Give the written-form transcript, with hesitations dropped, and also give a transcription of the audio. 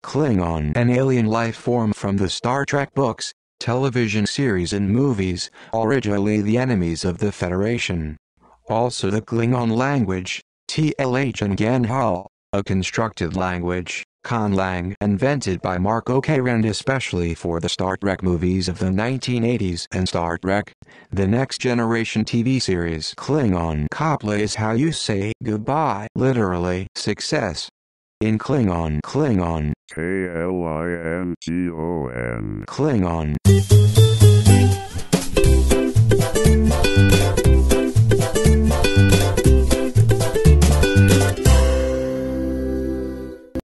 Klingon, an alien life form from the Star Trek books, television series and movies, originally the enemies of the Federation. Also the Klingon language, tlhIngan, a constructed language, conlang, invented by Mark Okrand especially for the Star Trek movies of the 1980s and Star Trek, the Next Generation TV series. Klingon kapla is how you say goodbye, literally success. In Klingon, Klingon. Klingon.